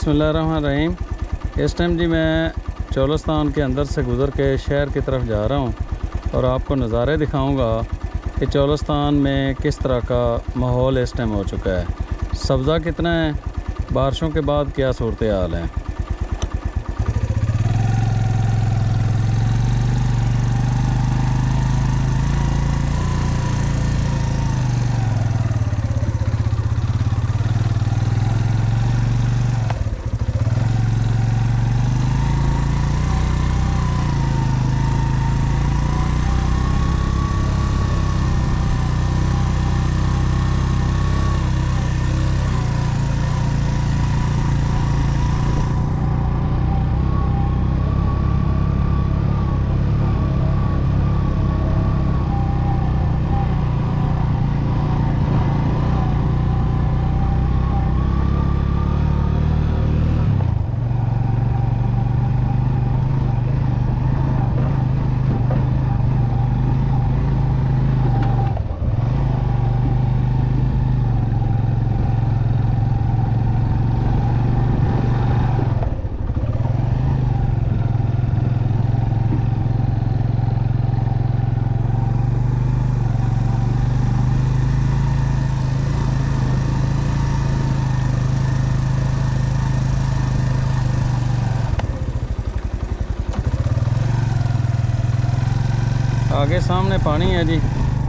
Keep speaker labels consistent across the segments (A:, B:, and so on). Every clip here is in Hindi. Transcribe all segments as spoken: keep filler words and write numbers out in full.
A: बिस्मिल्लाहिर्रहमानिर्रहीम। इस टाइम जी मैं चोलस्तान के अंदर से गुज़र के शहर की तरफ जा रहा हूँ और आपको नज़ारे दिखाऊंगा कि चोलस्तान में किस तरह का माहौल इस टाइम हो चुका है। सब्ज़ा कितना है, बारिशों के बाद क्या सूरत हाल है। आगे सामने पानी है जी।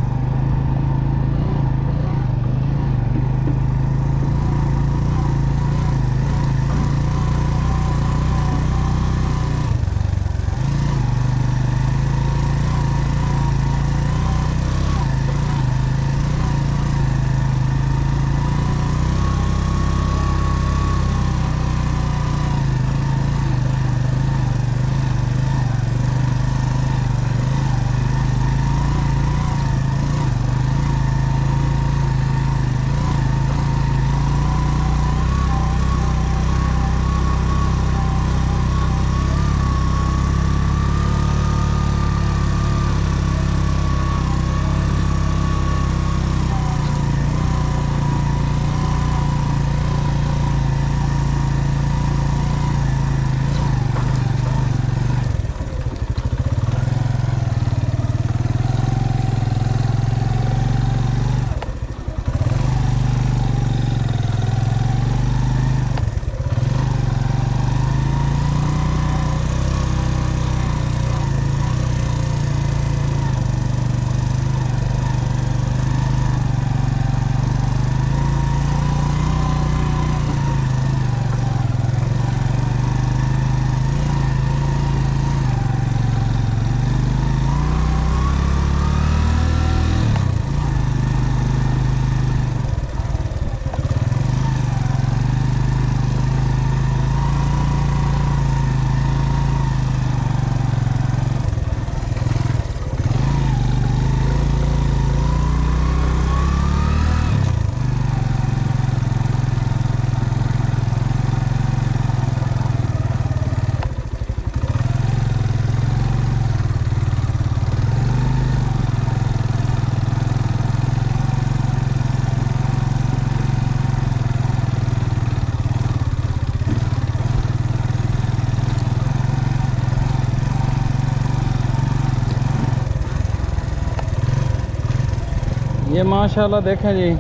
A: ये माशाल्लाह देखें जी,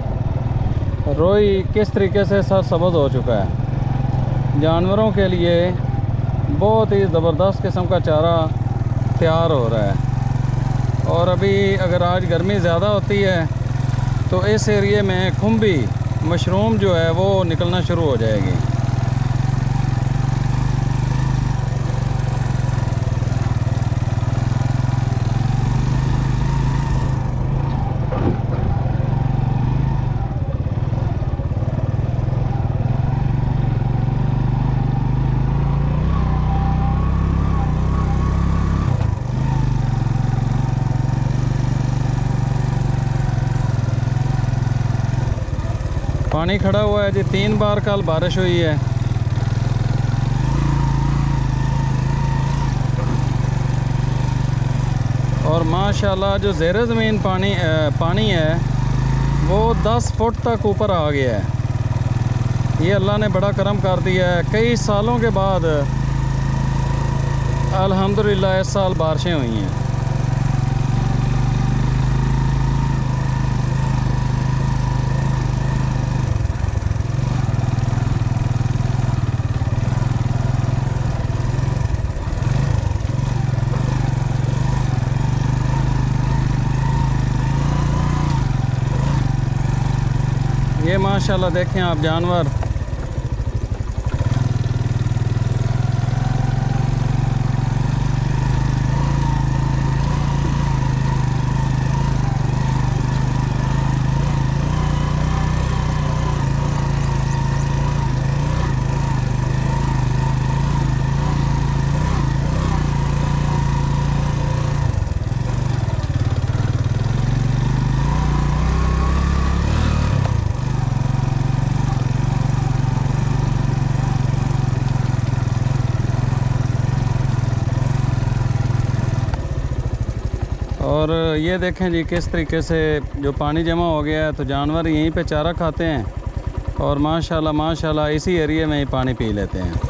A: रोई किस तरीके से सरसब्ज़ हो चुका है। जानवरों के लिए बहुत ही ज़बरदस्त किस्म का चारा तैयार हो रहा है। और अभी अगर आज गर्मी ज़्यादा होती है तो इस एरिए में खुम्बी मशरूम जो है वो निकलना शुरू हो जाएगी। पानी खड़ा हुआ है जी, तीन बार कल बारिश हुई है। और माशाल्लाह जो ज़ेरे ज़मीन पानी पानी है वो दस फुट तक ऊपर आ गया है। یہ اللہ نے بڑا کرم کر دیا ہے، کئی سالوں کے بعد الحمدللہ اس سال بارشیں ہوئی ہیں۔ یہ ماشاءاللہ دیکھیں آپ جانور، اور یہ دیکھیں جی کس طریقے سے جو پانی جمع ہو گیا ہے تو جانور یہیں پہ چارہ کھاتے ہیں اور ماشاءاللہ ماشاءاللہ اسی ایریے میں ہی پانی پی لیتے ہیں۔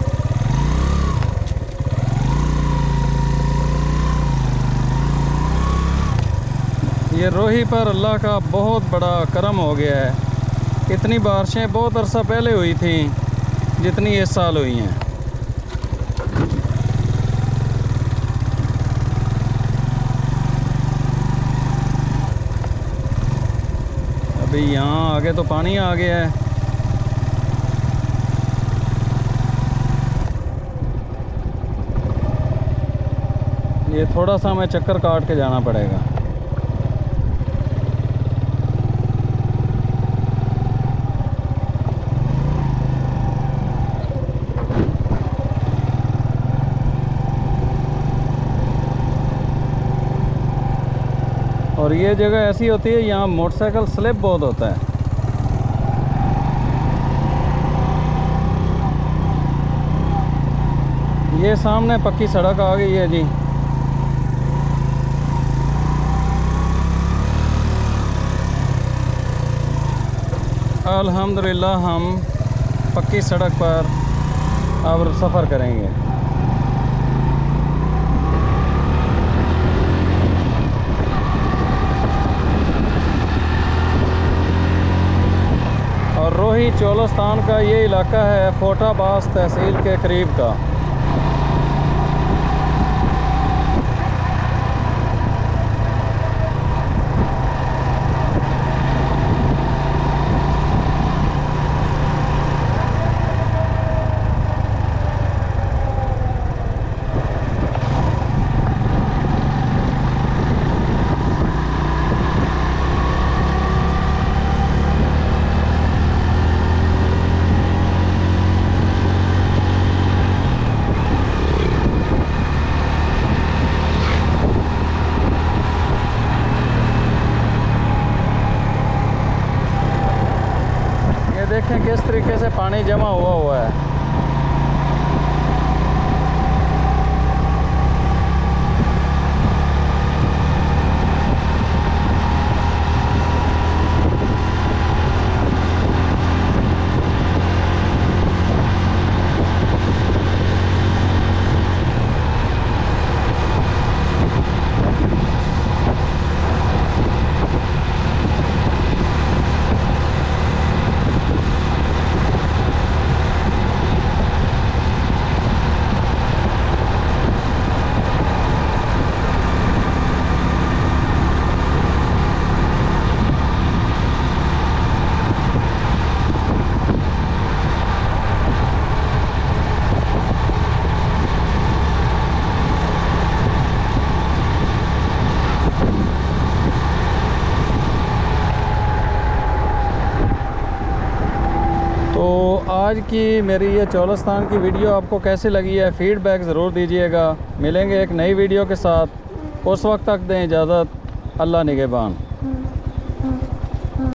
A: یہ روہی پر اللہ کا بہت بڑا کرم ہو گیا ہے، اتنی بارشیں بہت عرصہ پہلے ہوئی تھیں جتنی اس سال ہوئی ہیں۔ ابھی یہاں آگے تو پانی آ گیا ہے۔ یہ تھوڑا سا ہمیں چکر کاٹ کے جانا پڑے گا۔ اور یہ جگہ ایسی ہوتی ہے یہاں موٹر سائیکل سلپ بہت ہوتا ہے۔ یہ سامنے پکی سڑک آ گئی ہے جی۔ الحمدللہ ہم پکی سڑک پر اب سفر کریں گے۔ اور روہی چولستان کا یہ علاقہ ہے فوٹا باس تحصیل کے قریب کا۔ دیکھیں کس طریقے سے پانی جمع ہوا ہوا ہے۔ تو آج کی میری یہ چولستان کی ویڈیو آپ کو کیسی لگی ہے فیڈ بیک ضرور دیجیے گا۔ ملیں گے ایک نئی ویڈیو کے ساتھ، اس وقت تک دیں اجازت، اللہ نگہبان۔